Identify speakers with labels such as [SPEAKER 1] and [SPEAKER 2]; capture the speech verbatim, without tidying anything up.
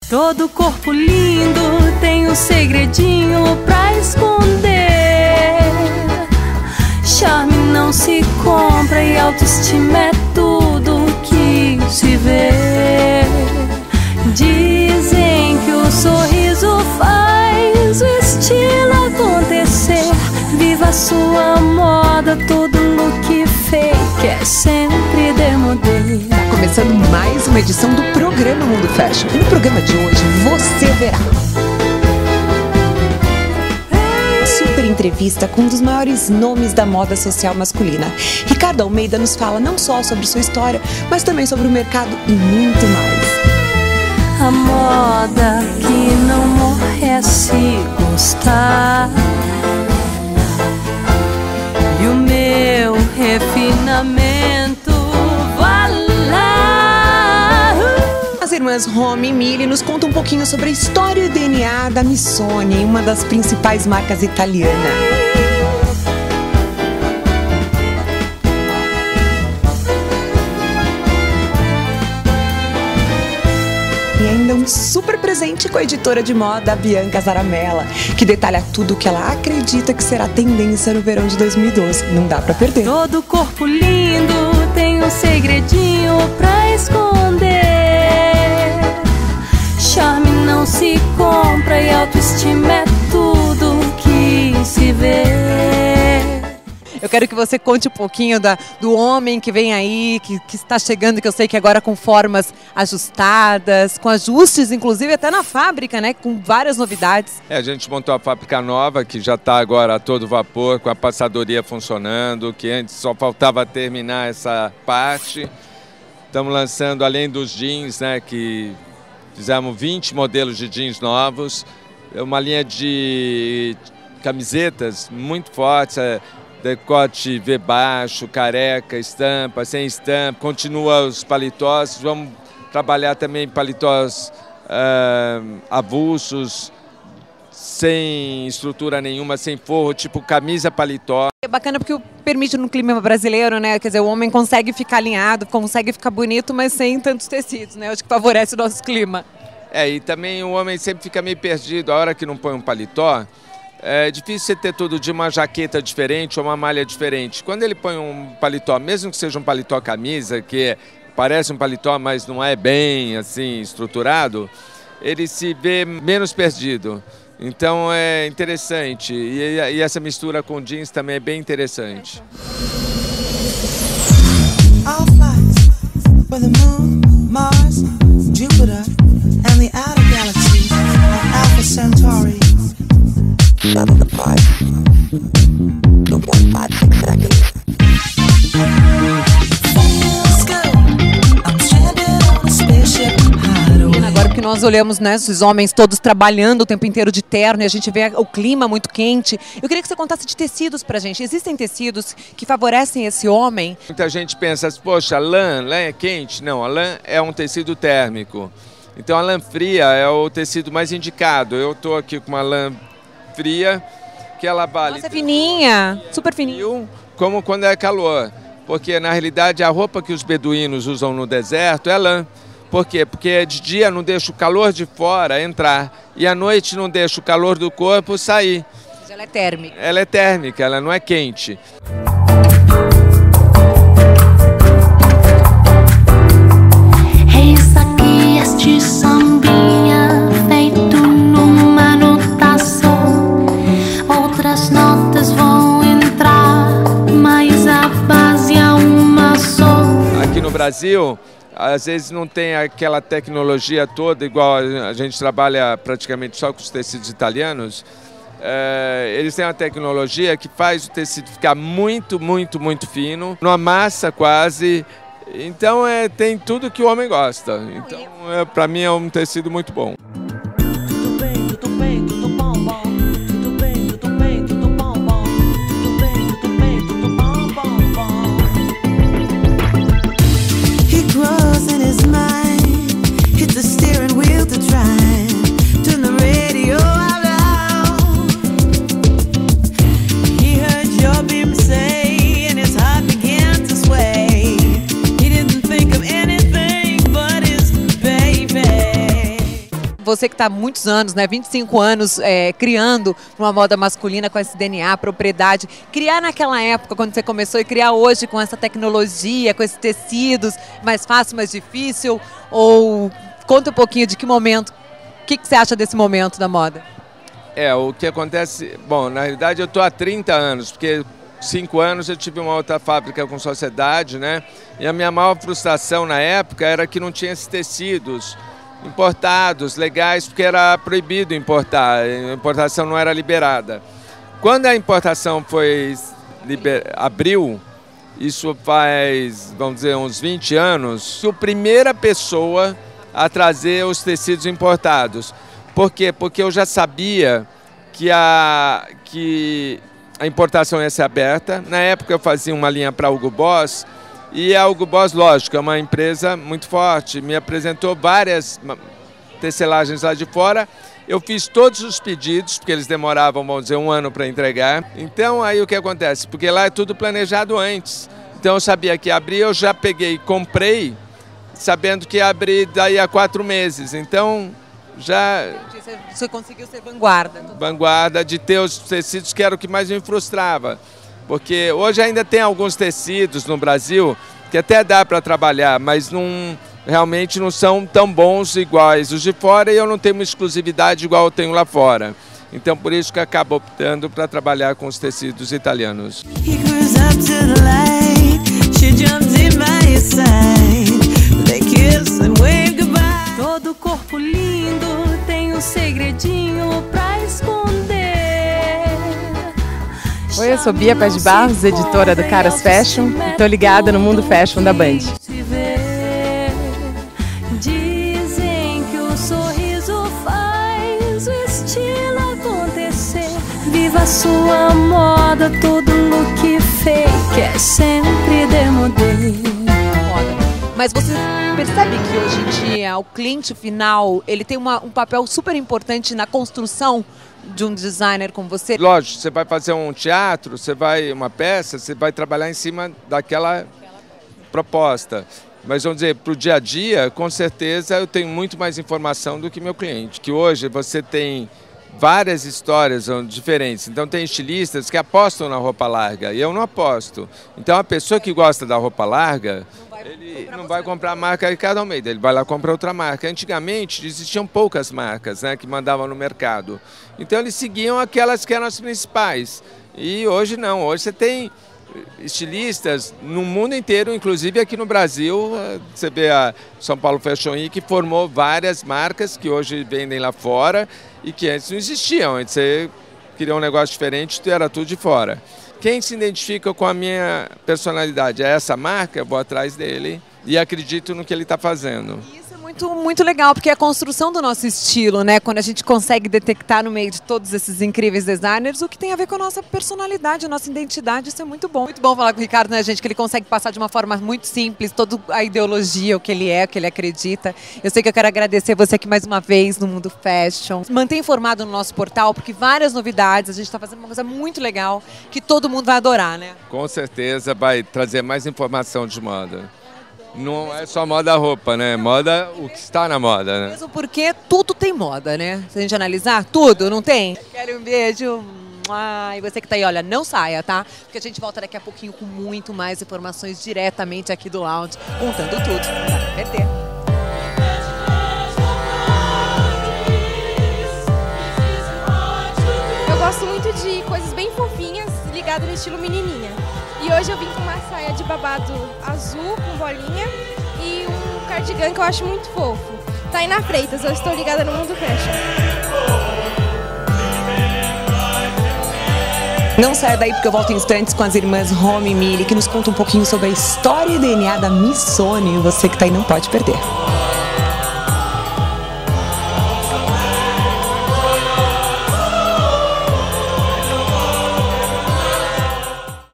[SPEAKER 1] Todo corpo lindo tem um segredinho pra esconder. Charme não se compra e autoestima é tudo que se vê. Dizem que o sorriso faz o estilo acontecer. Viva a sua moda, todo look fake é sempre demodê.
[SPEAKER 2] Tá começando mais uma edição do programa Mundo Fashion. E no programa de hoje você verá super entrevista com um dos maiores nomes da moda social masculina. Ricardo Almeida nos fala não só sobre sua história, mas também sobre o mercado e muito mais.
[SPEAKER 1] A moda que não morre é se gostar. E o meu refinamento vai lá.
[SPEAKER 2] As irmãs Romy e Mili nos contam um pouquinho sobre a história e o D N A da Missoni, uma das principais marcas italianas. E ainda um super presente com a editora de moda, a Bianca Zaramella, que detalha tudo o que ela acredita que será tendência no verão de dois mil e doze. Não dá pra perder.
[SPEAKER 1] Todo corpo lindo tem um segredinho pra esconder. Charme não se compra e autoestima é tudo que se vê.
[SPEAKER 3] Eu quero que você conte um pouquinho da, do homem que vem aí, que, que está chegando, que eu sei que agora com formas ajustadas, com ajustes, inclusive até na fábrica, né? Com várias novidades.
[SPEAKER 4] É, a gente montou a fábrica nova, que já está agora a todo vapor, com a passadoria funcionando, que antes só faltava terminar essa parte. Estamos lançando, além dos jeans, né? Que fizemos vinte modelos de jeans novos, uma linha de camisetas muito forte, decote V baixo, careca, estampa, sem estampa. Continua os paletós, vamos trabalhar também paletós uh, avulsos, sem estrutura nenhuma, sem forro, tipo camisa paletó.
[SPEAKER 3] É bacana porque permite no clima brasileiro, né? Quer dizer, o homem consegue ficar alinhado, consegue ficar bonito, mas sem tantos tecidos, né? Acho que favorece o nosso clima.
[SPEAKER 4] É, e também o homem sempre fica meio perdido. A hora que não põe um paletó, é difícil você ter todo dia uma jaqueta diferente ou uma malha diferente. Quando ele põe um paletó, mesmo que seja um paletó camisa, que parece um paletó, mas não é bem assim estruturado, ele se vê menos perdido. Então é interessante. E, e essa mistura com jeans também é bem interessante.
[SPEAKER 5] All flights for the moon, Mars, Jupiter and the outer galaxies of Alpha Centauri.
[SPEAKER 3] Agora que nós olhamos, né, esses homens todos trabalhando o tempo inteiro de terno e a gente vê o clima muito quente, eu queria que você contasse de tecidos pra gente. Existem tecidos que favorecem esse homem?
[SPEAKER 4] Muita gente pensa, poxa, lã, lã é quente? Não, a lã é um tecido térmico. Então a lã fria é o tecido mais indicado. Eu estou aqui com uma lã fria, que ela vale...
[SPEAKER 3] Nossa, é fininha, super fininha.
[SPEAKER 4] Como quando é calor. Porque na realidade a roupa que os beduínos usam no deserto é lã. Por quê? Porque de dia não deixa o calor de fora entrar e à noite não deixa o calor do corpo sair.
[SPEAKER 3] Ela é térmica.
[SPEAKER 4] Ela é térmica, ela não é quente.
[SPEAKER 6] Eis aqui este sambinha feito numa nota só. Outras notas vão entrar, mas a base é uma só.
[SPEAKER 4] Aqui no Brasil, às vezes não tem aquela tecnologia toda, igual a gente trabalha praticamente só com os tecidos italianos. É, eles têm uma tecnologia que faz o tecido ficar muito, muito, muito fino, não amassa quase. Então é, tem tudo que o homem gosta. Então, é, para mim é um tecido muito bom.
[SPEAKER 5] Tudo bem, tudo bem, tudo bom, bom. Tudo bem, tudo bem, tudo bom, bom. Tudo bem, tudo bem, tudo bom, bom, bom. He grows in his mind, hit the steering wheel to drive, turn the radio out loud. He heard your beam say, and his heart began to sway. He didn't think of anything but his baby.
[SPEAKER 3] você que está há muitos anos, né, vinte e cinco anos, é, criando uma moda masculina com esse D N A, propriedade, criar naquela época, quando você começou, e criar hoje com essa tecnologia, com esses tecidos, mais fácil, mais difícil? Ou conta um pouquinho de que momento, o que, que você acha desse momento da moda?
[SPEAKER 4] É, o que acontece... Bom, na realidade eu estou há trinta anos, porque cinco anos eu tive uma outra fábrica com sociedade, né? E a minha maior frustração na época era que não tinha esses tecidos importados, legais, porque era proibido importar, a importação não era liberada. Quando a importação foi liber... abriu, isso faz, vamos dizer, uns vinte anos, a primeira pessoa a trazer os tecidos importados. Por quê? Porque eu já sabia que a, que a importação ia ser aberta. Na época eu fazia uma linha para a Hugo Boss, e a Hugo Boss, lógico, é uma empresa muito forte, me apresentou várias tecelagens lá de fora. Eu fiz todos os pedidos, porque eles demoravam, vamos dizer, um ano para entregar. Então aí o que acontece? Porque lá é tudo planejado antes. Então eu sabia que ia abrir, eu já peguei e comprei, sabendo que ia abrir daí a quatro meses. Então... já
[SPEAKER 3] você conseguiu ser vanguarda.
[SPEAKER 4] Vanguarda de ter os tecidos, que era o que mais me frustrava. Porque hoje ainda tem alguns tecidos no Brasil que até dá para trabalhar, mas não, realmente não são tão bons iguais os de fora, e eu não tenho uma exclusividade igual eu tenho lá fora. Então por isso que eu acabo optando para trabalhar com os tecidos italianos.
[SPEAKER 1] Todo corpo lindo tem um segredinho pra esconder.
[SPEAKER 7] Oi, eu sou Bia Paz de Barros, editora do Caras Fashion, e tô ligada no Mundo Fashion da Band.
[SPEAKER 1] Dizem que o sorriso faz o estilo acontecer. Viva a sua moda, todo look fake é sempre demodê.
[SPEAKER 3] Mas você percebe que hoje em dia o cliente final, ele tem uma, um papel super importante na construção de um designer como você?
[SPEAKER 4] Lógico, você vai fazer um teatro, você vai uma peça, você vai trabalhar em cima daquela proposta. Mas vamos dizer, para o dia a dia, com certeza eu tenho muito mais informação do que meu cliente. Que hoje você tem várias histórias diferentes. Então tem estilistas que apostam na roupa larga e eu não aposto. Então a pessoa que gosta da roupa larga, ele não vai comprar a marca Ricardo Almeida, ele vai lá comprar outra marca. Antigamente existiam poucas marcas, né, que mandavam no mercado. Então eles seguiam aquelas que eram as principais. E hoje não, hoje você tem estilistas no mundo inteiro, inclusive aqui no Brasil. Você vê a São Paulo Fashion Week, que formou várias marcas que hoje vendem lá fora e que antes não existiam. Antes você queria um negócio diferente, era tudo de fora. Quem se identifica com a minha personalidade é essa marca, eu vou atrás dele e acredito no que ele está fazendo.
[SPEAKER 3] Isso é muito, muito legal, porque é a construção do nosso estilo, né? Quando a gente consegue detectar no meio de todos esses incríveis designers o que tem a ver com a nossa personalidade, a nossa identidade, isso é muito bom. Muito bom falar com o Ricardo, né, gente? Que ele consegue passar de uma forma muito simples toda a ideologia, o que ele é, o que ele acredita. Eu sei que eu quero agradecer você aqui mais uma vez no Mundo Fashion. Mantenha informado no nosso portal, porque várias novidades, a gente está fazendo uma coisa muito legal que todo mundo vai adorar, né?
[SPEAKER 4] Com certeza vai trazer mais informação de moda. Não é só moda roupa, né? Moda, o que está na moda, né?
[SPEAKER 3] Mesmo porque tudo tem moda, né? Se a gente analisar, tudo, não tem? Quero um beijo. E você que tá aí, olha, não saia, tá? Porque a gente volta daqui a pouquinho com muito mais informações diretamente aqui do Lounge, contando tudo. Não dá pra perder.
[SPEAKER 8] Eu gosto muito de coisas bem fofinhas, ligadas no estilo menininha. E hoje eu vim com uma saia de babado azul, com bolinha, e um cardigan que eu acho muito fofo. Tá aí na Freitas, eu estou ligada no Mundo Fashion.
[SPEAKER 2] Não saia daí porque eu volto em instantes com as irmãs Romy e Mili, que nos contam um pouquinho sobre a história e D N A da Missoni. Você que tá aí não pode perder.